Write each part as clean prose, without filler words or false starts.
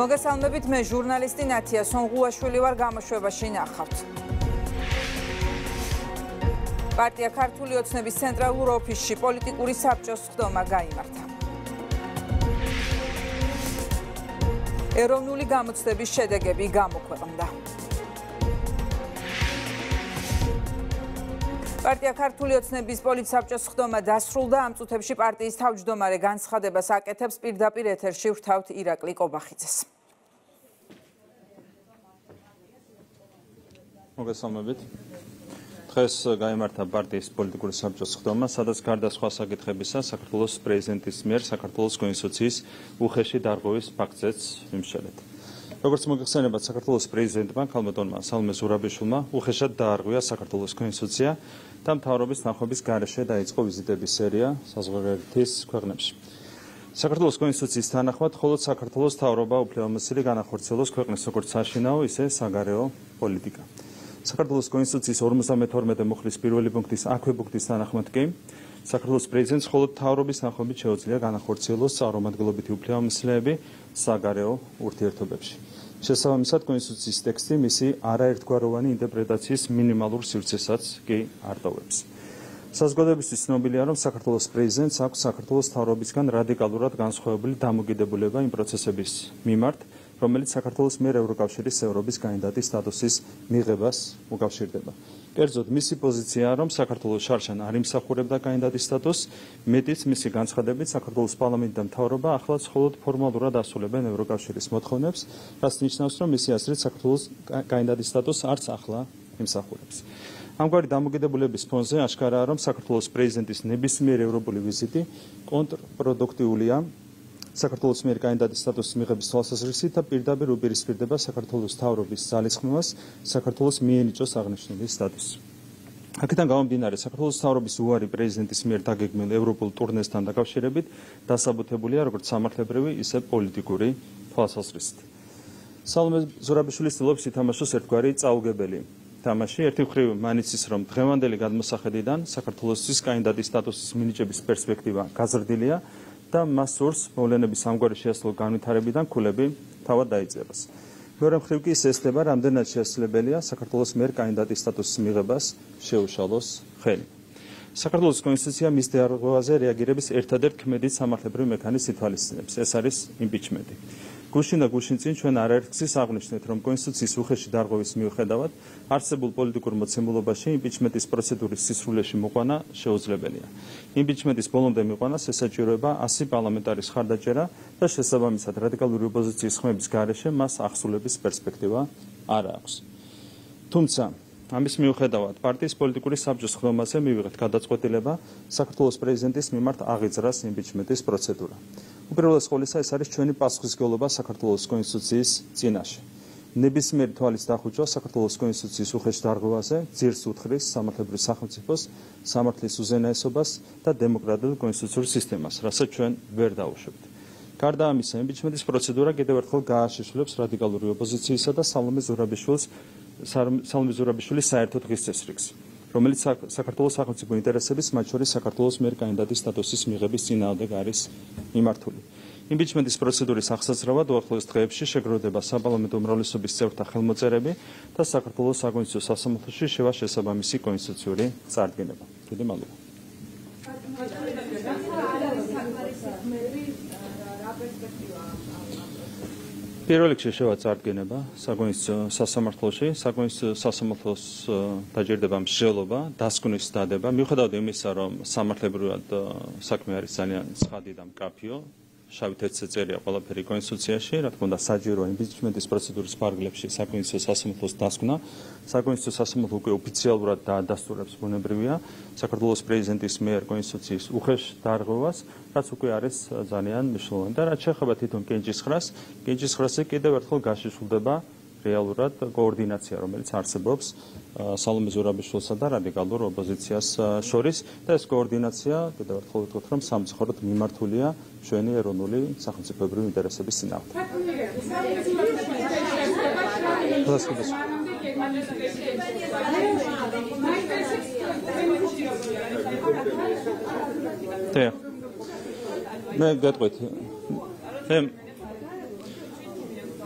მოგესალმებით, მე ჟურნალისტი ნათია სონღუაშვილი ვარ, გამოშვებაში ნახავთ. პარტია ქართული ოცნების ცენტრალურ ოფისში პოლიტიკური საბჭოს სხდომა გაიმართა. ეროვნული გამოცდების შედეგები გამოქვეყნდა. პარტია ქართული ოცნების პოლიტსაბჭოს სხდომა დასრულდა. ამ წუთებში პარტიის თავმჯდომარე განცხადებას აკეთებს პირდაპირ ეთერში ვრთავთ ირაკლი კობახიძეს. მოგესალმებით. დღეს გაიმართა პარტიის პოლიტიკური საბჭოს სხდომა, სადაც გარდა სხვა საკითხებისა, საქართველოს პრეზიდენტის მიერ საქართველოს კონსტიტუციის უხეში დარღვევის ფაქტზეც იმშელეთ. როგორც მოგეხსენებათ, საქართველოს პრეზიდენტმა ქალბატონმა სალომე ზურაბიშვილმა უხეშად დაარღვია საქართველოს კონსტიტუცია და მთავრობის ნახობის გარეშე დაიწყო ვიზიტების სერია საზღვარგარეთის ქვეყნებში. საქართველოს კონსტიტუციის თანახმად, მხოლოდ საქართველოს მთავრობა უფლებამოსილი განახორციელოს ქვეყნის როგორც საშინაო, ისე საგარეო პოლიტიკა. საქართველოს კონსტიტუციის 52 მუხლის პირველი პუნქტის აქვე პუნქტის თანახმად კი საქართველოს პრეზიდენტს მხოლოდ მთავრობის ნახობით შეუძლია განახორციელოს წარმომადგენლობითი უფლებამოსილეები საგარეო ურთიერთობებში. შესაბამისად, კონსტიტუციის ტექსტი მისი არაერთგვაროვანი ინტერპრეტაციის მინიმალურ სივრცესაც კი არ ტოვებს. საზოგადოებისთვის ცნობილია, რომ საქართველოს პრეზიდენტს აქვს საქართველოს მთავრობისგან რადიკალურად განსხვავებული დამოკიდებულება იმ პროცესების მიმართ, რომელიც საქართველოს მიერ ევროკავშირის ევროპის კანდიდატის სტატუსის მიღებას უკავშირდება. კერძოდ, მისი პოზიციაა, რომ საქართველოს შარშან არ იმსახურებდა კანდიდატის სტატუსს, მეტიც მისი განცხადებით, საქართველოს პარლამენტი და მთავრობა ახლაც მხოლოდ ფორმალურად ასრულებენ ევროკავშირის მოთხოვნებს, რაც ნიშნავს, რომ მისი აზრით საქართველოს კანდიდატის სტატუსს არც ახლა იმსახურებს. ამგვარი დამოკიდებულების ფონზე აშკარაა, რომ საქართველოს პრეზიდენტის ნებისმიერი ევროპული ვიზიტი კონტრპროდუქტიულია საქართველოს მიერ კანდიდატის სტატუსის მიღების თვალსაზრისით და პირდაპირ უპირისპირდება საქართველოს მთავრობის ძალისხმევას საქართველოს მიენიჭოს აღნიშნული სტატუსი. აქედან გამომდინარე, საქართველოს მთავრობის უარი პრეზიდენტის მიერ დაგეგმილ ევროპულ ტურნესთან დაკავშირებით დასაბუთებულია როგორც სამართლებრივი, ისე პოლიტიკური თვალსაზრისით. სალომე ზურაბიშვილის ცდილობს ითამაშოს ერთგვარი წაუგებელი თამაში. ერთი მხრივ მანიცის, რომ დღევანდელი გადმოსახედიდან საქართველოსთვის კანდიდატის სტატუსის მინიჭების პერსპექტივა გაზრდილია და მას სურს მოვლენების ამგვარი შეასრულო განვითარებიდან ქულები თავად დაიწეროს. მეორე მხრივ კი ის ესწრება, რამდენად შესაძლებელია საქართველოს მიერ კანდიდატის სტატუსის მიღებას შეუშალოს ხელი. საქართველოს კონსტიტუცია მის დარღვევაზე რეაგირების ერთადერთ ქმედით სამართლებრივ მექანიზმს ითვალისწინებს. ეს არის იმპიჩმენტი. გუშინ და გუშინ წინ ჩვენ არაერთგზის აღვნიშნეთ, რომ კონსტიტუციის უხეში დარღვევის მიუხედავად არსებულ პოლიტიკურ მოცემულობაში იმპიჩმენტის პროცედურის სისრულეში მოყვანა შეუძლებელია. იმპიჩმენტის ბოლომდე მიყვანას ესაჭიროება 100 პარლამენტარის ხარდაჭერა და შესაბამისად რადიკალური ოპოზიციის ხმების გარეშე მას აღსრულების პერსპექტივა არ აქვს. თუმცა ამის მიუხედავად პარტიის პოლიტიკური საბჭოს ხდომაზე მივიღეთ გადაწყვეტილება საქართველოს პრეზიდენტის მიმართ აღიძრას იმპიჩმენტის პროცედურა. უპირველეს ყოვლისა, ეს არის ჩვენი პასუხისმგებლობა საქართველოს კონსტიტუციის წინაშე. ნებისმიერი თვალის დახუჭვა საქართველოს კონსტიტუციის უხეში დარღვევაზე ძირს უთხრის სამართლებრივ სახელმწიფოს, სამართლის უზენაესობას და დემოკრატიულ კონსტიტუციურ სისტემას, რასაც ჩვენ ვერ დავუშვებთ. გარდა ამისა, იმპიჩმენტის პროცედურა კიდევ ერთხელ გააშიშვლებს რადიკალური ოპოზიციისა და სალომე ზურაბიშვილის საერთო დღის წესრიგს, რომელიც საქართველოს სახელმწიფო ინტერესების, მათ შორის საქართველოს მიერ კანდიდატის სტატუსის მიღების წინააღმდეგ არის მიმართული. იმპიჩმენტის პროცედურის აღსაძრავად უახლოეს დღეებში შეგროვდება საპარლამენტო უმრავლესობის წევრთა ხელმოწერები და საქართველოს საკონსტიტუციო სასამართლოში შევა შესაბამისი კონსტიტუციური წარდგენება. დიდი მადლობა. პირველ რიგში შევა წარდგენება საკონსტიტუციო სასამართლოში, საკონსტიტუციო სასამართლოს დაჯერდება მსჯელობა, დასკვნის დადება, მიუხედავად იმისა, რომ სამართლებრივად საქმე არის ძალიან ცხადი და მკაფიო, შავით ეთზე წერია ყველაფერი კონსტიტუციაში, რა თქმა უნდა, საჯაროა იმპიჩმენტის პროცედურის ფარგლებში საკონსტიტუციო სასამართლოს დასკვნა. საკონსტიტუციო სასამართლო უკვე ოფიციალურად დაადასტურებს, ბუნებრივია, საქართველოს პრეზიდენტის მიერ კონსტიტუციის უხეშ დარღვევას, რაც უკვე არის ძალიან მნიშვნელოვანი. და რაც შეეხება თვითონ კენჭისყრასზე კიდევ ერთხელ გაშიშვლდება რეალურად კოორდინაცია, რომელიც არსებობს სალომე ზურაბიშვილსა და რადიკალურ ოპოზიციას შორის და ეს კოორდინაცია კიდევ ერთხელ ვიტყვით, რომ სამწუხაროდ მიმართულია ჩვენი ეროვნული სახელმწიფოებრივი ინტერესების წინააღმდეგ. Te. მე გეტყვით.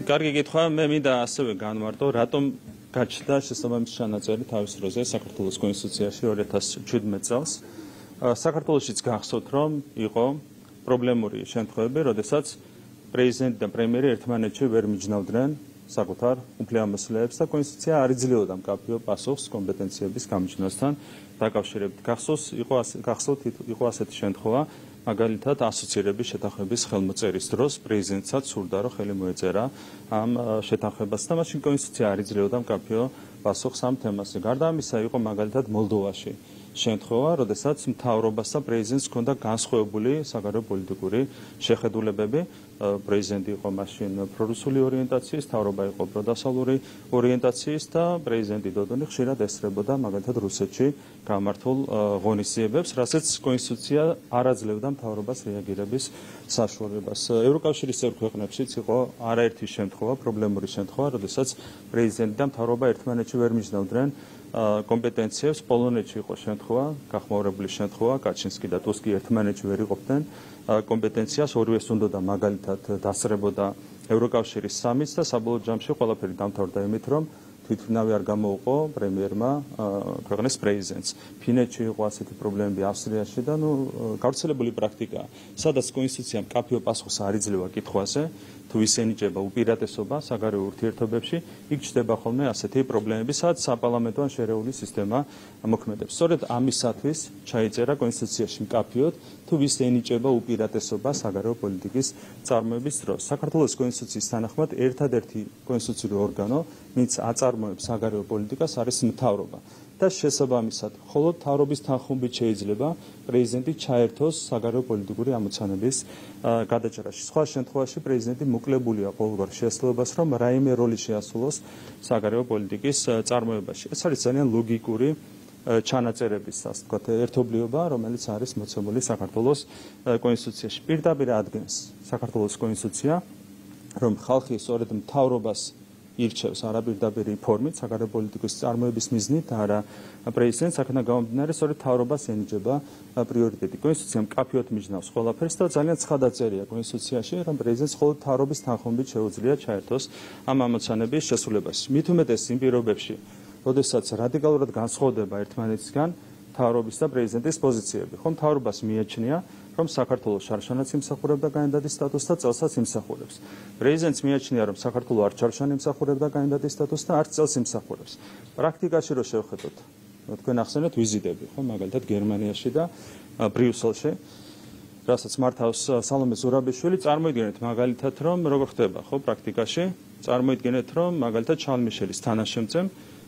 კარგი კითხვა, მე მინდა ასევე განმარტო, რატომ გაჩნდა შესაბამისი ჩანაწერი თავის დროზე საქართველოს კონსტიტუციაში 2017 წელს. საქართველოშიც გახსოვთ, რომ იყო პრობლემური შემთხვევები, როდესაც პრეზიდენტი და პრემიერი ერთმანეთში ვერ მიჯნავდნენ საკუთარ უფლებამოსილებს და კონსტიტუცია არ იძლეოდა მკაფიო პასუხს კომპეტენციების გამიჯნასთან დაკავშირებით. გახსოვთ, იყო ასეთი შემთხვევა, მაგალითად ასოცირების შეთანხმების ხელმოწერის დროს პრეზიდენტსაც სურდა, რომ ხელი მოეწერა ამ შეთანხმებას და მაშინ კონსტიტუცია არ იძლეოდა მკაფიო პასუხს ამ თემაზე. გარდა ამისა, იყო მაგალითად მოლდოვაში შემთხვევა, როდესაც მთავრობას და პრეზიდენტს ჰქონდა განსხვავებული საგარეო პოლიტიკური შეხედულებები. პრეზიდენტი იყო მაშინ პრორუსული ორიენტაციის, მთავრობა იყო პროდასავლური ორიენტაციის და პრეზიდენტი დოდონი ხშირად ესწრებოდა მაგალითად რუსეთში გამართულ ღონისძიებებს, რასაც კონსტიტუცია არ აძლევდა მთავრობას რეაგირების საშუალებას. ევროკავშირის წევრ ქვეყნებშიც იყო არაერთი შემთხვევა, პრობლემური შემთხვევა, როდესაც პრეზიდენტი და მთავრობა ერთმანეთში ვერ მიჯნავდნენ კომპეტენციებს. პოლონეთში იყო შემთხვევა, გახმაურებული შემთხვევა, კაჩინსკი და ტუსკი ერთმანეთში ვერ იყოფდნენ კომპეტენციას, ორივეს უნდოდა მაგალითად დასწრებოდა ევროკავშირის სამიც და საბოლოო ჯამში ყველაფერი დამთავრდა იმით, რომ თვითმფრინავი არ გამოუყო პრემიერმა ქვეყნის პრეზიდენტს. ფინეთში იყო ასეთი პრობლემები, ავსტრიაში და გავრცელებული პრაქტიკაა, სადაც კონსტიტუცია მკაფიო პასუხს არ იძლევა კითხვაზე, თუ ის ენიჭება უპირატესობა საგარეო ურთიერთობებში, იქ ჩნდება ხოლმე ასეთი პრობლემები, სადაც საპარლამენტო ან შერეული სისტემა მოქმედებს. სწორედ ამისათვის ჩაიწერა კონსტიტუციაში მკაფიოდ, თუ ვის ენიჭება უპირატესობა საგარეო პოლიტიკის წარმოების დროს. საქართველოს კონსტიტუციის თანახმად ერთადერთი კონსტიტუციური ორგანო, ვინც აწარმოებს საგარეო პოლიტიკას, არის მთავრობა. და შესაბამისად, მხოლოდ მთავრობის თანხმობით შეიძლება პრეზიდენტი ჩაერთოს საგარეო პოლიტიკური ამოცანების გადაჭრაში. სხვა შემთხვევაში პრეზიდენტი მოკლებულია ყოველგვარ შესაძლებლობას, რომ რაიმე როლი შეასრულოს საგარეო პოლიტიკის წარმოებაში. ეს არის ძალიან ლოგიკური ჩანაწერების, ასე ვთქვათ, ერთობლიობა, რომელიც არის მოცემული საქართველოს კონსტიტუციაში. პირდაპირ ადგენს საქართველოს კონსტიტუცია, რომ ხალხი სწორედ მთავრობას ირჩევს არაპირდაპირი ფორმით საგარეო პოლიტიკის წარმოების მიზნით და არა პრეზიდენტს. აქედან გამომდინარე, სწორედ მთავრობას ენიჭება პრიორიტეტი. კონსტიტუცია მკაფიოდ მიჯნავს ყველაფერს და ძალიან ცხადად წერია კონსტიტუციაში, რომ პრეზიდენტს მხოლოდ მთავრობის თანხმობით შეუძლია ჩაერთოს ამ ამოცანების შესრულებაში. მით უმეტეს იმ პირობებში, როდესაც რადიკალურად განსხვავდება ერთმანეთისგან მთავრობის და პრეზიდენტის პოზიციები. ხომ მთავრობას მიაჩნია, რომ საქართველოს შარშანაც იმსახურებდა კანდიდატის სტატუსს და წელსაც იმსახურებს. პრეზიდენტს მიაჩნია, რომ საქართველოს არ შარშან იმსახურებდა კანდიდატის სტატუსს და არც წელს იმსახურებს. პრაქტიკაში რო შევხედოთ, თქვენ ახსენეთ ვიზიტები, ხო, მაგალითად გერმანიაში და ბრიუსელში, რასაც მართავს სალომე ზურაბიშვილი, წარმოიდგინეთ მაგალითად, რომ როგორ ხდება, ხო, პრაქტიკაში, წარმოიდგინეთ, რომ მაგალითად შარლ-მიშელის თანაშემწემ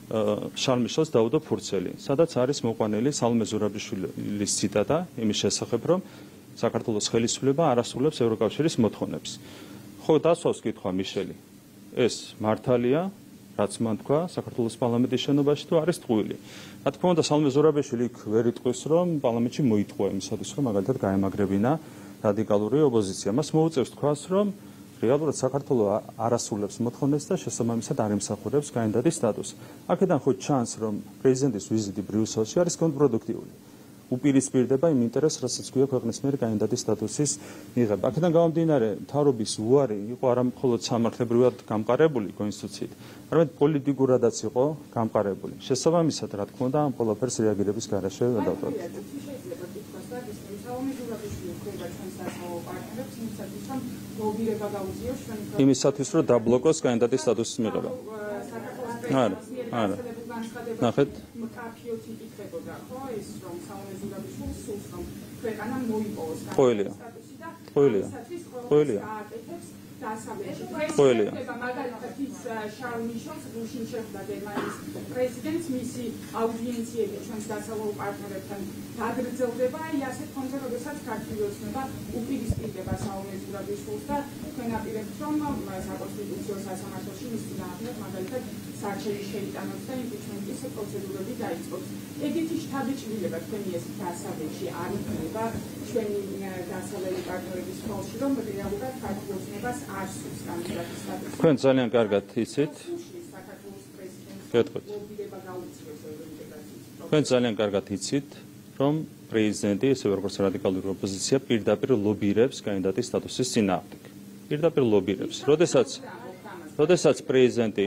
შარლ მიშელს დაუდო ფურცელი, სადაც არის მოყვანილი სალომე ზურაბიშვილის ციტატა იმის შესახებ, რომ საქართველოს ხელისუფლება არ ასრულებს ევროკავშირის მოთხოვნებს. ხო, დასვავს კითხვა მიშელი. ეს მართალია, რაც მან თქვა საქართველოს პარლამენტის შენობაში, თუ არის ტყუილი. რა თქმა უნდა, სალომე ზურაბიშვილი იქ ვერ იტყვის, რომ პარლამენტში მოიტყუა იმისათვის, რომ მაგალითად გაემაგრებინა რადიკალური ოპოზიცია. მას მოუწევს თქვას, რომ რეალურად საქართველოს არ ასრულებს მოთხოვნებს და შესაბამისად არ იმსახურებს კანდიდატის სტატუსს. აქედან ხო ჩანს, რომ პრეზიდენტის ვიზიტი ბრიუსელში არის კონტრპროდუქტიული. უპირისპირდება იმ ინტერესს, რასაც გვია ქვეყნის მიერ კანდიდატის სტატუსის მიღება. აქედან გამომდინარე, მთავრობის უარი იყო არა მხოლოდ სამართლებრივად გამყარებული კონსტიტუციით, არამედ პოლიტიკურადაც იყო გამყარებული. შესაბამისად, რა თქმა უნდა, ამ ყველაფერს რეაგირების გარეშე გადავდოთ. იმისათვის, რომ დაბლოკოს კანდიდატის სტატუსის მიღება. არა. ნახეთ. ყოლია. მაგალითად ის შარლ მიშელს გუშინ შეხვდა გერმანიის პრეზიდენტს, მისი აუდიენციები ჩვენს დასავლურ პარტნიორებთან გაგრძელდება. აი ასეთ ფონზე, როდესაც ქართული ოცნება უპირისპირდება სალომე ზურაბიშვილს და თქვენ აპირებთ, რომ საკონსტიტუციო სასამართლოში მის წინააღმდეგ მაგალითად საჩელი შეიტანოს და იმპიჩმენტის პროცედურები დაიწყოს. ეგეთი შთაბეჭდილება თქვენი ეს დასავლეთში არ იქნება ჩვენი დასავლელი პარტნიორების ხელში, რომ რეალურად ქართული ოცნებას არ სურს კანდიდატის სტატუსი. თქვენ ძალიან კარგად იცით. თქვენ ძალიან კარგად იცით, რომ პრეზიდენტი, ესე როგორც რადიკალური ოპოზიცია, პირდაპირ ლობირებს კანდიდატის სტატუსის წინააღმდეგ. პირდაპირ ლობირებს. როდესაც პრეზიდენტი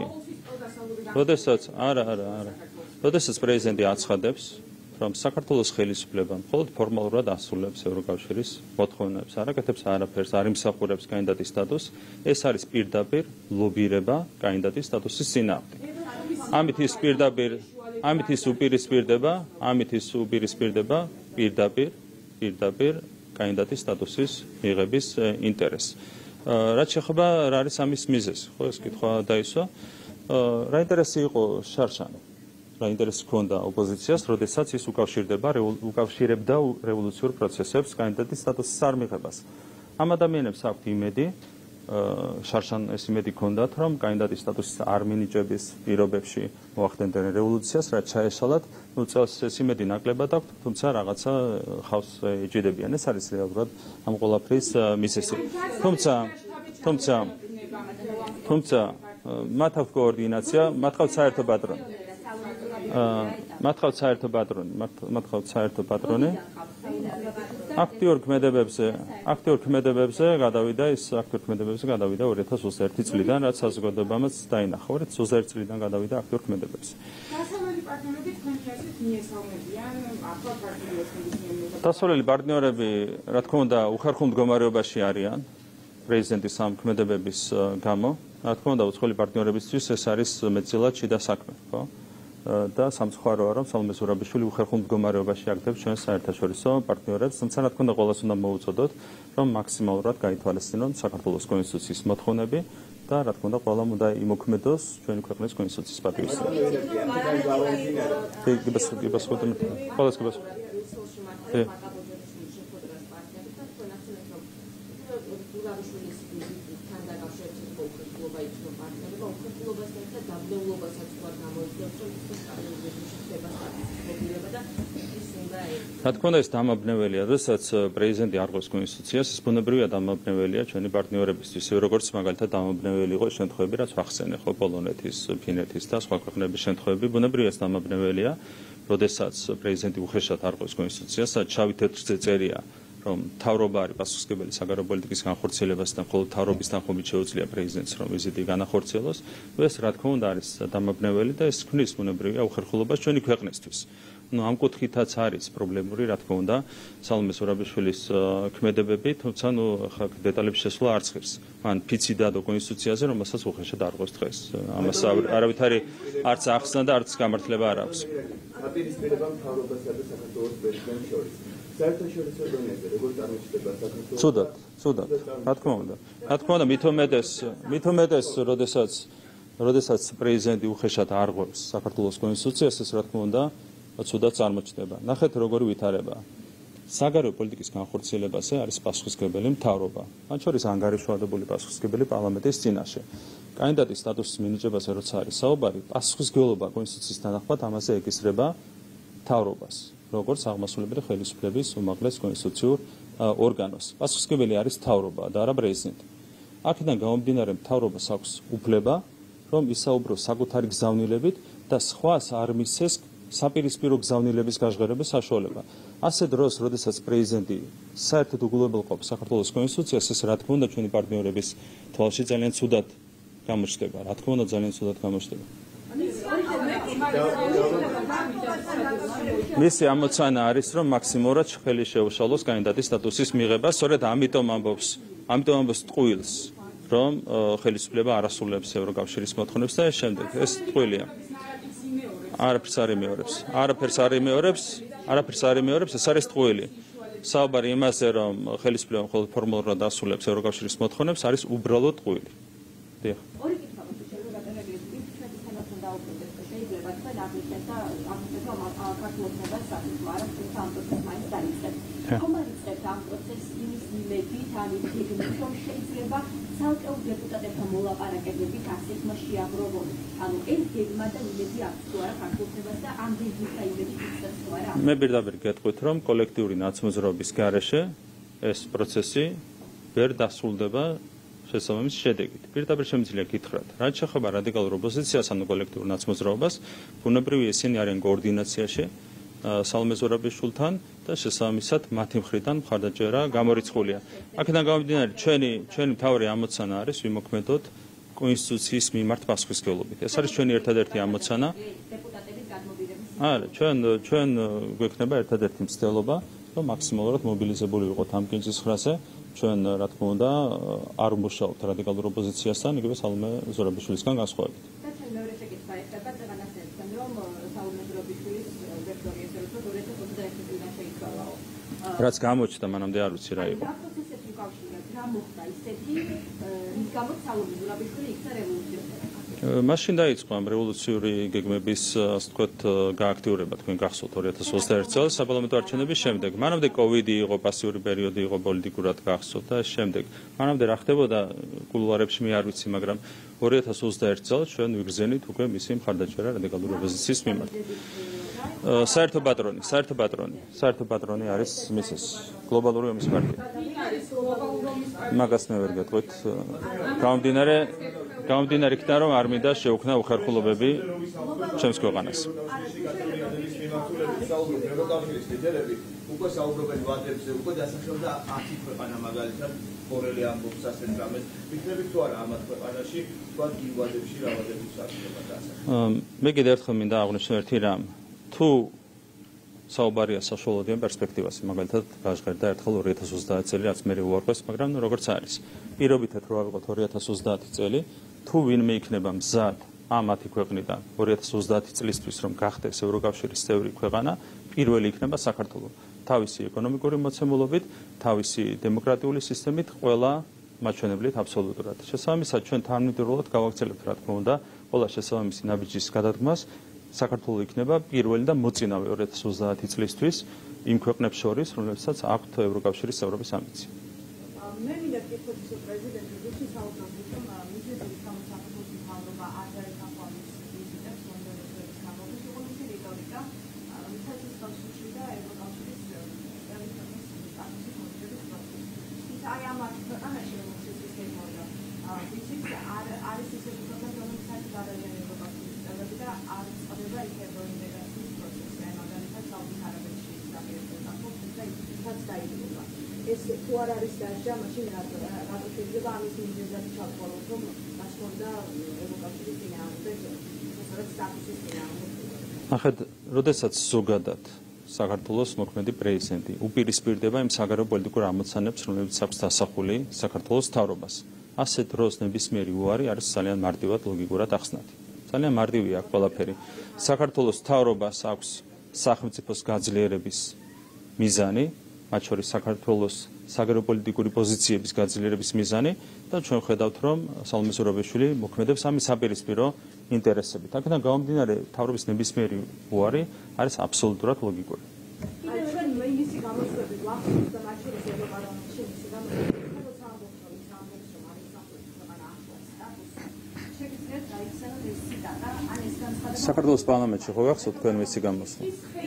როდესაც პრეზიდენტი აცხადებს, რომ საქართველოს ხელისუფლება მხოლოდ ფორმალურად ასრულებს ევროკავშირის მოთხოვნებს, არ აკეთებს არაფერს, არ იმსახურებს კანდიდატის სტატუსს, ეს არის პირდაპირ ლობირება კანდიდატის სტატუსის წინააღმდეგ. ამით ის უპირისპირდება პირდაპირ კანდიდატის სტატუსის მიღების ინტერესს. რაც შეეხება რა არის ამის მიზეზი, ხო ეს კითხვა დაისვა. რა ინტერესი იყო შარშან? რა ინტერესი ჰქონდა ოპოზიციას, როდესაც ის უკავშირებდა რევოლუციურ პროცესებს კანდიდატის სტატუსის არ მიღებას. ამ ადამიანებს აქვთ იმედი, შარშან ეს იმედი ჰქონდათ, რომ კანდიდატის სტატუსის არ მინიჭების პირობებში მოახდენდნენ რევოლუციას, რაც ჩაეშალათ, წელს ეს იმედი ნაკლებად აქვთ, თუმცა რაღაცა ხავს ეჯიდებიან. ეს არის რეალურად ამ ყველაფრის მიზეზი. თუმცა მათ აქვთ კოორდინაცია, მათ ხავთ საერთო პატრონი. აქტიურ ქმედებებზე გადავიდა 2021 წლიდან, რაც საზოგადოებამაც დაინახა. 2021 წლიდან გადავიდა აქტიურ ქმედებებზე. დასავლელი პარტნიორები, რა თქმა უნდა, უხერხულ მდგომარეობაში არიან პრეზიდენტის ამ ქმედებების გამო. რა თქმა უნდა, უცხოელი პარტნიორებისთვის ეს არის მეტწილად შიდა საქმე, ხო? და სამწუხაროა, რომ სალომე ზურაბიშვილი უხერხულ მდგომარეობაში აგდებს ჩვენს საერთაშორისო პარტნიორებს, თუმცა რა თქმა უნდა, ყველას უნდა მოუწოდოთ, რომ მაქსიმალურად გაითვალისწინონ საქართველოს კონსტიტუციის მოთხოვნები და რა თქმა უნდა, ყველამ უნდა იმოქმედოს ჩვენი ქვეყნის კონსტიტუციის პატივისცემა. რა თქმა უნდა, ეს დამაბნეველია, როდესაც პრეზიდენტი არღვევს კონსტიტუციას, ეს ბუნებრივია დამაბნეველია ჩვენი პარტნიორებისთვის, როგორც მაგალითად დამაბნეველი იყო შემთხვევები, რაც ვახსენე, ხო, პოლონეთის, ფინეთის და სხვა ქვეყნების შემთხვევები, ბუნებრივია ეს დამაბნეველია, როდესაც პრეზიდენტი უხეშად არღვევს კონსტიტუციას, შავი თეთრზე წერია, რომ მთავრობა არის პასუხისმგებელი საგარეო პოლიტიკის განხორციელებასთან, მხოლოდ მთავრობის თანხმობით შეუძლია პრეზიდენტს, რომ ვიზიტი განახორციელოს. ეს რა თქმა უნდა არის დამაბნეველი და ეს ქმნის ბუნებრივია უხერხულობას ჩვენი ქვეყნისთვის. ამ კუთხითაც არის პრობლემური, რა თქმა უნდა, სალომე ზურაბიშვილის ქმედებები, თუმცა ხა დეტალებში შესვლა არც ღირს. მან ფიცი დადო კონსტიტუციაზე, რომელსაც უხეშად არღვევს დღეს. ამას არავითარი არც ახსნა და არც გამართლება არ აქვს. აპირისპირება მთავრობასა და საქართველოს პრეზიდენტს შორის. საერთაშორისო დონეზე როგორ წარმოჩნდება საქართველოს? ცუდად. რა თქმა უნდა, მით უმეტეს, როდესაც პრეზიდენტი უხეშად არღვევს საქართველოს კონსტიტუციას, ეს რა თქმა უნდა, ცუდად წარმოჩნდება. ნახეთ, როგორი ვითარება. საგარეო პოლიტიკის განხორციელებაზე არის პასუხისმგებელი მთავრობა. მათ შორის ანგარიშვალდებული პასუხისმგებელი პარლამენტის წინაშე. კანდიდატის სტატუსის მინიჭებაზე როცა არის საუბარი, პასუხისმგებლობა კონსტიტუციის თანახმად ამაზე ეკისრება მთავრობას, როგორც აღმასრულებელი ხელისუფლების უმაღლეს კონსტიტუციურ ორგანოს. პასუხისმგებელი არის მთავრობა და არა პრეზიდენტი. აქედან გამომდინარე, მთავრობას აქვს უფლება, რომ ისაუბროს საკუთარი გზავნილებით და სხვას არ მისცეს საპირისპირო გზავნილების გაჟღერების საშუალება. ასე დროს, როდესაც პრეზიდენტი საერთოდ უგულებელყოფს საქართველოს კონსტიტუციას, ეს რა თქმა უნდა ჩვენი პარტნიორების თვალში ძალიან ცუდად გამოჩნდება. რა თქმა უნდა, ძალიან ცუდად გამოჩნდება. მისი ამოცანა არის, რომ მაქსიმალურად ხელი შეუშალოს კანდიდატის სტატუსის მიღება, სწორედ ამიტომ ამბობს ტყუილს, რომ ხელისუფლება არ ასრულებს ევროკავშირის მოთხოვნებს და ეს შემდეგ ეს ტყუილია. არაფერს არ იმეორებს, ეს არის ტყუილი. საუბარი იმაზე, რომ ხელისუფლება მხოლოდ ფორმალურად ასრულებს ევროკავშირის მოთხოვნებს, არის უბრალოდ ტყუილი. დიახ. ცალკეულ დეპუტატებთან მოლაპარაკებებით ასეთმა შეაგროვონ. ანუ ეს გეგმა და იმედი აქვს თუ არა ქართულთებას და ამ გეგმით და იმედით იქცევს თუ არა? მე პირდაპირ გეტყვით, რომ კოლექტიური ნაცმოძრაობის გარეშე ეს პროცესი ვერ დასრულდება შესაბამის შედეგით. პირდაპირ შემიძლია გითხრათ, რაც შეეხება რადიკალურ ოპოზიციას, ანუ კოლექტიურ ნაცმოძრაობას, ბუნებრივია ისინი არიან კოორდინაციაში სალომე ზურაბიშვილთან და შესაბამისად მათი მხრიდან მხარდაჭერა გამორიცხულია. აქედან გამომდინარე, ჩვენი მთავარი ამოცანა არის ვიმოქმედოთ კონსტიტუციის მიმართ პასუხისმგებლობით. ეს არის ჩვენი ერთადერთი ამოცანა. დეპუტატების გადმობირების არა, ჩვენ გვექნება ერთადერთი მცდელობა, რომ მაქსიმალურად მობილიზებული ვიყოთ ამ კინჭისხრაზე. ჩვენ რა თქმა უნდა არ ვმუშაობთ რადიკალურ ოპოზიციასთან, იგივე სალომე ზურაბიშვილისგან განსხვავებით. და ჩვენ მეორე შეკითხვა ეხება წეღანასთან, რომ სალომე ზურაბიშვილის ვექტორი ესე რომ 2021 წლიდან შეიცვალაო. რაც გამოჩნდა, მანამდე არ ვიცი რა იყო. ამ პროცესებში უკავშირებთ, რა მოხდა ისეთი, რის გამოც სალომე ზურაბიშვილი იქცა რევოლუციონერი. მაშინ დაიწყო ამ რევოლუციური გეგმების, ასე ვთქვათ, გააქტიურება, თქვენ გახსოვთ 2021 წელს საპარლამენტო არჩევნების შემდეგ. მანამდე კოვიდი იყო, პასიური პერიოდი იყო, პოლიტიკურად გახსოვთ და შემდეგ. მანამდე რა ხდებოდა კულუარებში მე არ ვიცი, მაგრამ 2021 წელს ჩვენ ვიგრძენით უკვე მისი მხარდაჭერა რადიკალური ოპოზიციის მიმართ. საერთო პატრონი არის მისის გლობალური ომის პარტია. მაგას მე ვერ გეტყვით. გამომდინარე იქიდან, რომ არ მინდა შეუქმნა უხერხულობები ჩემს ქვეყანას. უკვე საუბრობენ ვადებზე, უკვე დასახელდა 10 ქვეყანა მაგალითად კორელი ამბობს ასეთ რამეს. ვიქნებით თუ არა ამათ ქვეყანაში, თქვა გივადებში რა ვადები საქმეა დასახელდა. მე კიდევ ერთხელ მინდა აღვნიშნო ერთი რამ. თუ საუბარია საშუალოდიან პერსპექტივაზე, მაგალითად გაჟღერდა ერთხელ 2030 წელი, რაც მე ვუარყვეს, მაგრამ როგორც არის. პირობითად რო ავიღოთ 2030 წელი, თუ ვინმე იქნება მზად ამ 10 ქვეყნიდან 2030 წლისთვის რომ გახდეს ევროკავშირის წევრი ქვეყანა, პირველი იქნება საქართველო. თავისი ეკონომიკური მოცემულობით, თავისი დემოკრატიული სისტემით, ყველა მაჩვენებლით აბსოლუტურად. შესაბამისად, ჩვენ თანმიმდევრულად გავაგრძელებთ, რა თქმა უნდა, ყველა შესაბამისი ნაბიჯის გადადგმას. საქართველო იქნება პირველი და მოწინავე 2030 წლისთვის იმ ქვეყნებს შორის, რომლებსაც აქვთ ევროკავშირის წევრობის ამბიცია. მე მინდა ვკითხოთ ისო პრეზიდენტი რუსი საუბრობთ რომ მიზეზების გამო საქართველოს მთავრობა არ დაეთანხმებს ვიზიტებს ლონდონის გამოგის იყო მისი რიტორიკა რომელსაც ის კონსტიტუცია და ევროკავშირის რეგულაციის სტატუსის მოდელების პროცესი. ის აი ამ ქვეყანაში რომელსაც ის ეკმოდა ვიცით არის ისეთი ქვეყანა რომელსაც გადაიან ევროკავშირის წევრები და არ წყდება იქ ევროინტეგრაციის პროცესი. აი მაგალითად საუდის არაბეთში ის დაპირებდა და ისაც დაიწყება. ეს თუ არ არის დასჯა, მაშინ რატო შეიძლება ამის მიზეზად ჩავყოლოთ, რომ გასწორდა ევროკავშირის წინააღმდეგ, შესაძლოა სტატუსის წინააღმდეგ. ნახეთ, როდესაც ზოგადად საქართველოს მოქმედი პრეზიდენტი უპირისპირდება იმ საგარეო პოლიტიკურ ამოცანებს, რომლებიც აქვს დასახული საქართველოს მთავრობას. ასეთ დროს ნებისმიერი უარი არის ძალიან მარტივად ლოგიკურად ახსნათი. ძალიან მარტივია აქ ყველაფერი. საქართველოს მთავრობას აქვს სახელმწიფოს გაძლიერების მიზანი, მათ შორის საქართველოს საგარეო პოლიტიკური პოზიციების გაძლიერების მიზანი და ჩვენ ხედავთ, რომ სალომე ზურაბიშვილი მოქმედებს ამის საპირისპირო ინტერესებით. აქედან გამომდინარე, მთავრობის ნებისმიერი უარი არის აბსოლუტურად ლოგიკური. აი ჩვენ მისი გამოსვლები ვახსოვთ და მათ შორის ევროპარლამენტში მისი გამოსვლები საქართველოს პარლამენტში ხო გახსოვთ თქვენ მისი გამოსვლა?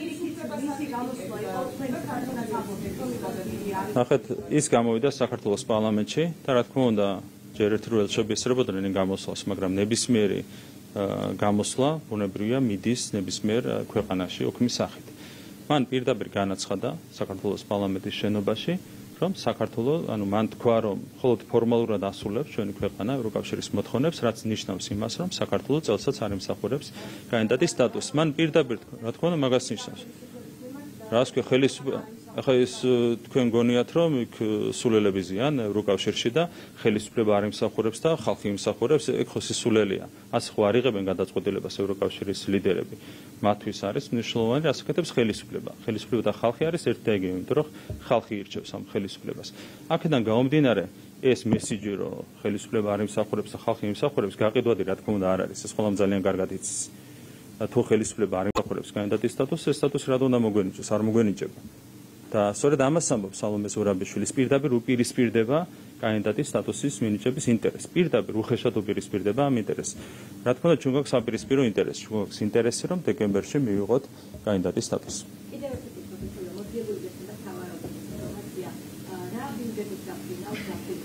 ნახეთ, ის გამოვიდა საქართველოს პარლამენტში და რა თქმა უნდა, ჯერ ერთი რო შეესწრებოდნენ იმ გამოსვლას, მაგრამ ნებისმიერი გამოსვლა ბუნებრივია მიდის ნებისმიერ ქვეყანაში ოქმის სახით. მან პირდაპირ განაცხადა საქართველოს პარლამენტის შენობაში, რომ საქართველო, მან თქვა, რომ მხოლოდ ფორმალურად ასრულებს ჩვენი ქვეყანა ევროკავშირის მოთხოვნებს, რაც ნიშნავს იმას, რომ საქართველო წელსაც არ ემსახურებს კანდიდატის სტატუსს. მან პირდაპირ, რა თქმა უნდა, მაგას ნიშნავს. რას ქვია ხელისუფლება? ახლა ეს თქვენ გონიათ, რომ იქ სულელები ზიან ევროკავშირში და ხელისუფლება არ ემსახურებს და ხალხი ემსახურებს, ეგ ხო სისულელია. ასე ხო არ იღებენ გადაწყვეტილებას ევროკავშირის ლიდერები. მათთვის არის მნიშვნელოვანი, რას აკეთებს ხელისუფლება. ხელისუფლება და ხალხი არის ერთი და იგივე, იმიტომ რომ ხალხი ირჩევს ამ ხელისუფლებას. აქედან გამომდინარე, ეს მესიჯი, რომ ხელისუფლება არ ემსახურებს და ხალხი ემსახურებს, გაყიდვადი რა თქმა უნდა არ არის. ეს ყველამ ძალიან კარგად იცის. თუ ხელისუფლება არ ემსახურებს კანდიდატის სტატუსს, ეს სტატუსი რატომ უნდა მოგვენიჭოს? არ მოგვენიჭება. და სწორედ ამას ამბობს სალომე ზურაბიშვილის პირდაპირ უპირისპირდება კანდიდატის სტატუსის მინიჭების ინტერესს. პირდაპირ უხეშად უპირისპირდება ამ ინტერესს. რა თქმა უნდა, ჩვენ გვაქვს საპირისპირო ინტერესი. ჩვენ გვაქვს ინტერესი, რომ დეკემბერში მივიღოთ კანდიდატის სტატუსი. კიდევ ერთი კითხვა, მოძიებულებასთან და სავარაუდო ინფორმაცია. რა ბიუჯეტის გაფრინავს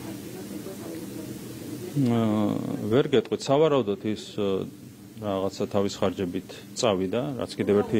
ვერ გეტყვით, სავარაუდოდ ის რაღაცა თავის ხარჯებით წავიდა, რაც კიდევ ერთი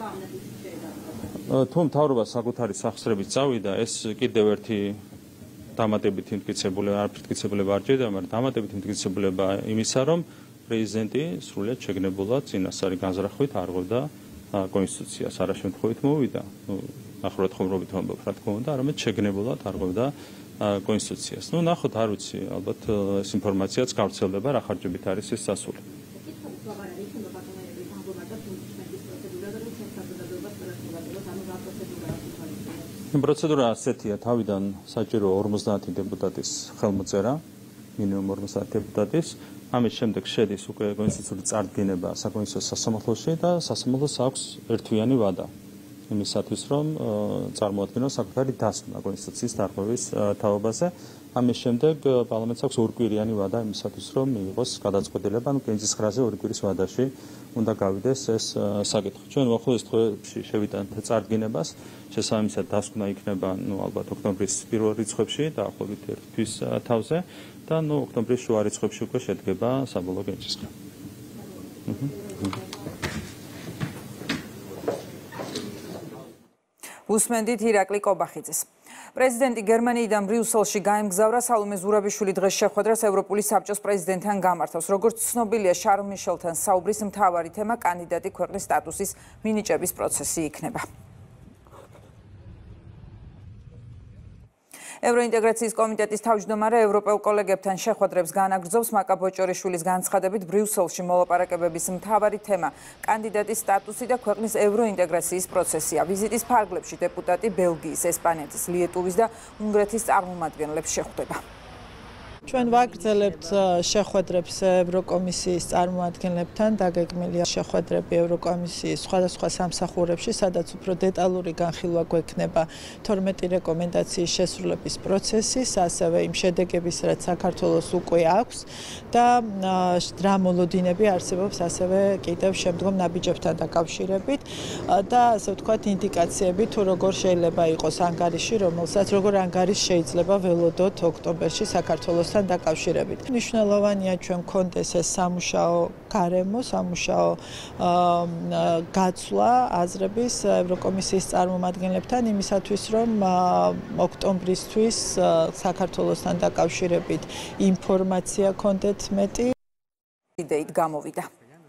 თუ მთავრობა საკუთარი სახსრებით წავიდა, ეს კიდევ ერთი დამატებით იმტკიცებულება, არაფრით მტკიცებულება არ ჭირდება, მაგრამ დამატებით იმტკიცებულება იმისა, რომ პრეზიდენტი სრულიად შეგნებულად წინასწარი განზრახვით არღვევდა კონსტიტუციას, არა შემთხვევით მოვიდა, ნახევრად ხუმრობით ვამბობ, რა თქმა უნდა, არამედ შეგნებულად არღვევდა კონსტიტუციას. ნახოთ, არ ვიცი, ალბათ ეს ინფორმაციაც გავრცელდება, რა ხარჯებით არის ეს სასული. პროცედურა ასეთია, თავიდან საჭირო 50 დეპუტატის ხელმოწერა, მინიმუმ 50 დეპუტატის. ამის შემდეგ შედის უკვე კონსტიტუციური წარდგენება საკონსტიტუციო სასამართლოში და სასამართლოს აქვს ერთვიანი ვადა იმისათვის, რომ წარმოადგინოს საკუთარი დასკვნა კონსტიტუციის დარღვევის თაობაზე. ამის შემდეგ პარლამენტს აქვს ორკვირიანი ვადა იმისათვის, რომ მიიღოს გადაწყვეტილება, ანუ კენჭის ხრაზე ორი კვირის ვადაში უნდა გავიდეს ეს საკითხი. ჩვენ უახლოეს დღეებში შევიტანთ წარდგენებას, შესაბამისად დასკვნა იქნება, ალბათ ოქტომბრის პირველ რიცხვებში, დაახლოებით ერთ თვის თავზე და ოქტომბრის შუა რიცხვებში უკვე შედგება საბოლოო კენჭისყრა. უსმენდით ირაკლი კობახიძეს. პრეზიდენტი გერმანიიდან ბრიუსელში გაემგზავრა. სალომე ზურაბიშვილი დღეს შეხვედრას ევროპული საბჭოს პრეზიდენტთან გამართავს. როგორც ცნობილია, შარლ მიშელთან საუბრის მთავარი თემა კანდიდატი ქვეყნის სტატუსის მინიჭების პროცესი იქნება. ევროინტეგრაციის კომიტეტის თავმჯდომარე ევროპელ კოლეგებთან შეხვედრებს განაგრძობს. მაკა ბოჭორიშვილის განცხადებით, ბრიუსელში მოლაპარაკებების მთავარი თემა კანდიდატის სტატუსი და ქვეყნის ევროინტეგრაციის პროცესია. ვიზიტის ფარგლებში დეპუტატი ბელგიის, ესპანეთის, ლიეტუვის და უნგრეთის წარმომადგენლებს შეხვდება. ჩვენ ვაგრძელებთ შეხვედრებს ევროკომისიის წარმომადგენლებთან, დაგეგმილია შეხვედრები ევროკომისიის სხვადასხვა სამსახურებში, სადაც უფრო დეტალური განხილვა გვექნება 12 რეკომენდაციის შესრულების პროცესის, ასევე იმ შედეგების, რაც საქართველოს უკვე აქვს და რა მოლოდინები არსებობს ასევე კიდევ შემდგომ ნაბიჯებთან დაკავშირებით და ასე ვთქვათ ინდიკაციები თუ როგორ შეიძლება იყოს ანგარიში, რომელსაც როგორ ანგარიშს შეიძლება ველოდოთ ოქტომბერში საქართველოს დაკავშირებით. მნიშვნელოვანია ჩვენ გქონდეს ეს სამუშაო გარემო, სამუშაო გაცვლა აზრების ევროკომისიის წარმომადგენლებთან იმისათვის, რომ ოქტომბრისთვის საქართველოსთან დაკავშირებით ინფორმაცია გქონდეთ მეტი. იდეით გამოვიდა.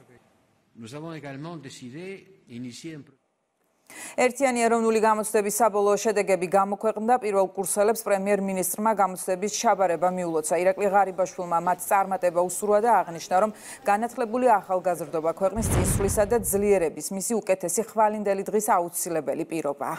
ერთიანი ეროვნული გამოცდების საბოლოო შედეგები გამოქვეყნდა. პირველ კურსელებს პრემიერ-მინისტრმა გამოცდების ჩაბარება მიულოცა. ირაკლი ღარიბაშვილმა მათ წარმატება უსურვა და აღნიშნა, რომ განათლებული ახალგაზრდობა ქვეყნის წინსვლისა და ძლიერების მისი უკეთესი ხვალინდელი დღის აუცილებელი პირობაა.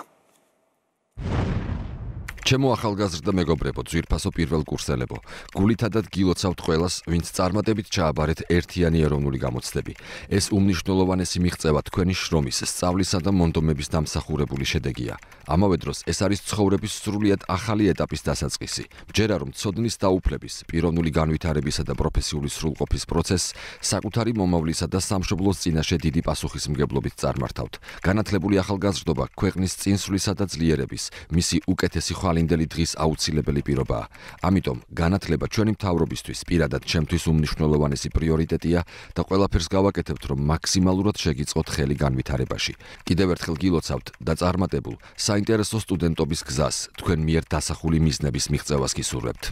ჩემო ახალგაზრდა მეგობრებო, ძვირფასო პირველ კურსელებო, გულითადად გილოცავთ ყველას, ვინც წარმატებით ჩააბარეთ ერთიანი ეროვნული გამოცდები. ეს უმნიშვნელოვანესი მიღწევა თქვენი შრომის, სწავლისა და მონდომების დამსახურებული შედეგია. ამავე დროს ეს არის ცხოვრების სრულიად ახალი ეტაპის დასაწყისი. მჯერა რომ ცოდნის დაუფლების, პიროვნული განვითარებისა და პროფესიული სრულყოფის პროცესს საკუთარი მომავლისა და სამშობლოს წინაშე დიდი პასუხისმგებლობით წარმართავთ. განათლებული ახალგაზრდობა ქვეყნის წინსვლისა და ძლიერების, მისი უკეთესი ხვალინდელი დღის აუცილებელი პირობაა. ამიტომ განათლება ჩვენი მთავრობისთვის პირადად ჩემთვის უმნიშვნელოვანესი პრიორიტეტია და ყველაფერს გავაკეთებთ, რომ მაქსიმალურად შეგიწყოთ ხელი განვითარებაში. კიდევ ერთხელ გილოცავთ და წარმატებულ საინტერესო სტუდენტობის გზას თქვენ მიერ დასახული მიზნების მიღწევას გისურვებთ.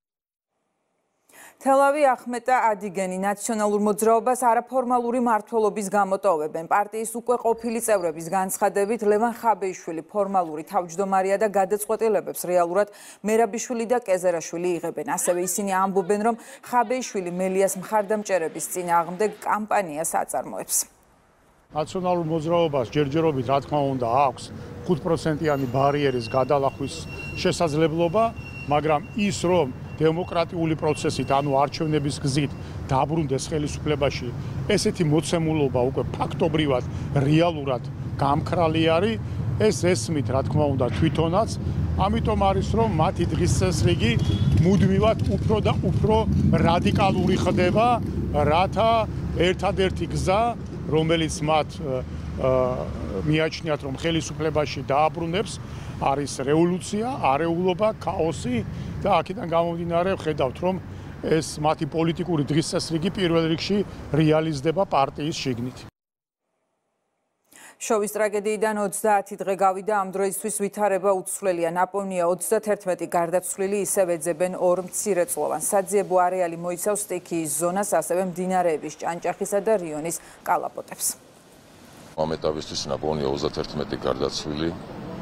თელავი ახმეტა ადიგენი ნაციონალურ მოძრაობას არაფორმალური მმართველობის გამოტოვებენ. პარტიის უკვე ყოფილი წევრების განცხადებით, ლევან ხაბეიშვილი ფორმალური თავმჯდომარეა და გადაწყვეტილებებს რეალურად მერაბიშვილი და კეზერაშვილი იღებენ. ასევე ისინი ამბობენ, რომ ხაბეიშვილი მელიას მხარდამჭერების წინააღმდეგ კამპანიას აწარმოებს. ნაციონალურ მოძრაობას ჯერჯერობით რა თქმა უნდა აქვს 5%-იანი ბარიერის გადალახვის შესაძლებლობა, მაგრამ ის რომ დემოკრატიული პროცესით, ანუ არჩევნების გზით დაბრუნდეს ხელისუფლებაში, ესეთი მოცემულობა უკვე ფაქტობრივად, რეალურად გამქრალი არის, ეს ესმით, რა თქმა უნდა, თვითონაც, ამიტომ არის, რომ მათი დღის წესრიგი მუდმივად უფრო და უფრო რადიკალური ხდება, რათა ერთადერთი გზა, რომელიც მათ მიაჩნიათ, რომ ხელისუფლებაში დააბრუნებს, არის რევოლუცია, არეულობა, ქაოსი და აქედან გამომდინარე ვხედავთ, რომ ეს მათი პოლიტიკური დღის წესრიგი პირველ რიგში რეალიზდება პარტიის შიგნით. შოვის ტრაგედიიდან 30 დღე გავიდა, ამ დროისთვის ვითარება უცვლელია. ნაპოვნია 31 გარდაცვლილი, ისევ ეძებენ 2 მცირეწლოვან. საძიებო არეალი მოიცავს სტიქიის ზონას, ასევე მდინარეების ჭანჭახისა და რიონის კალაპოტებს. ამ ეტაპისთვის ნაპოვნია 31 გარდაცვლილი.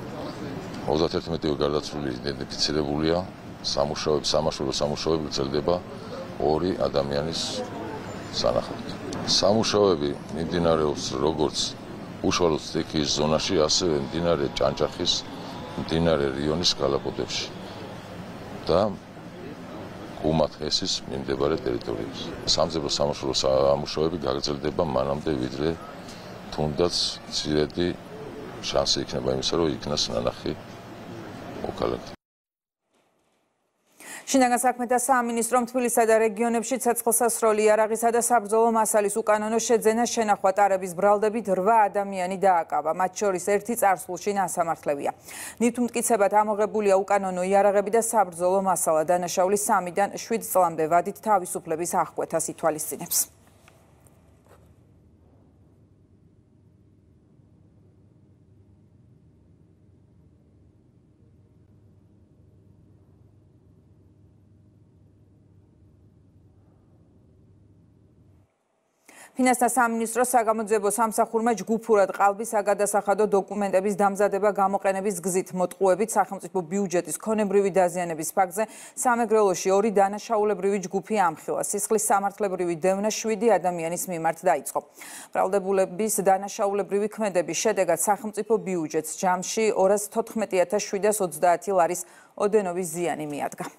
31 გარდაცვლილი იდენტიფიცირებულია. სამაშველო სამუშაოები გრძელდება 2 ადამიანის სანახავად. სამუშაოები მიმდინარეობს როგორც უშუალოდ სტიქიის ზონაში, ასევე მდინარე ჭანჭახის, მდინარე რიონის კალაპოტებში და გუმათხესის მიმდებარე ტერიტორიებში. სამძებრო სამაშველო სამუშაოები გაგრძელდება მანამდე, ვიდრე თუნდაც მცირედი შანსი იქნება იმისა, რომ იქნას ნანახი მოქალაქე. შინაგან საქმეთა სამინისტრომ თბილისსა და რეგიონებში ცეცხლსასროლი იარაღისა და საბრძოლო მასალის უკანონო შეძენა შენახვა ტარების ბრალდებით 8 ადამიანი დააკავა. მათ შორის 1 წარსულში ნასამართლებია. ნივთმტკიცებად ამოღებულია უკანონო იარაღები და საბრძოლო მასალა. დანაშაული 3-დან 7 წლამდე ვადით თავისუფლების აღკვეთას ითვალისწინებს. ფინანსთა სამინისტროს საგამოძიებო სამსახურმა ჯგუფურად ყალბის საგადასახადო დოკუმენტების დამზადება გამოყენების გზით მოტყუებით სახელმწიფო ბიუჯეტის ქონებრივი დაზიანების ფაქტზე სამეგრელოში 2 დანაშაულებრივი ჯგუფი ამხილა. სისხლის სამართლებრივი დევნა 7 ადამიანის მიმართ დაიწყო. ბრალდებულების დანაშაულებრივი ქმედების შედეგად სახელმწიფო ბიუჯეტს ჯამში 214.730 ლარის ოდენობის ზიანი მიადგა.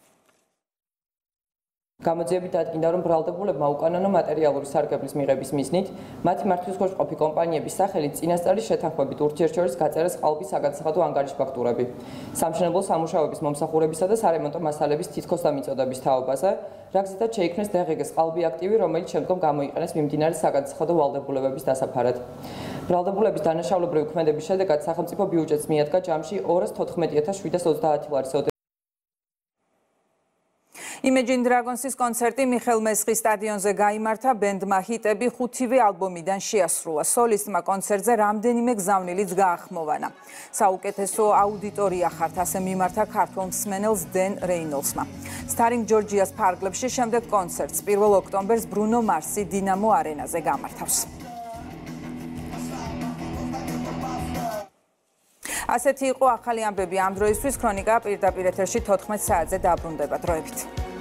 გამოძიებით დადგინდა, რომ ბრალდებულებმა უკანონო მატერიალური სარგებლის მიღების მიზნით მათი მართვის ხელშეწყობი კომპანიების სახელით წინასწარი შეთანხმებით ურთიერთშორის გაწერეს ყალბის საგადასახადო ანგარიშ ფაქტურები. სამშენებლო სამუშაოების მომსახურებისა და სარემონტო მასალების თითქოს და მიწოდების თაობაზე, რაგზედაც შეიქმნეს დღეგეს ყალბი აქტივი, რომელიც შემდგომ გამოიყენეს მიმდინარე საგადასახადო ვალდებულებების დასაფარად. ბრალდებულების დანაშაულებრივი ქმედების შედეგად სახელმწიფო ბიუჯეტს მიადგა ჯამში 214.730 ლარის Imagine Dragons-ის კონცერტი მიხელ მესხის სტადიონზე გაიმართა, ბენდმა ჰიტები 5-ვე ალბომიდან შეასრულა. სოლისტმა კონცერტზე რამდენიმე გზავნილიც გაახმოვანა. საუკეთესო აუდიტორია ხართ, ასე მიმართა ქართველ მსმენელს დენ რეინოლსმა. Starring ჯორჯიას ფარგლებში შემდეგ კონცერტს 1 ოქტომბერს ბრუნო მარსი დინამო არენაზე გამართავს. ასეთი იყო ახალი ამბები ამ დროისთვის. ქრონიკა პირდაპირ ეთერში 14 საათზე დაბრუნდება. დროებით.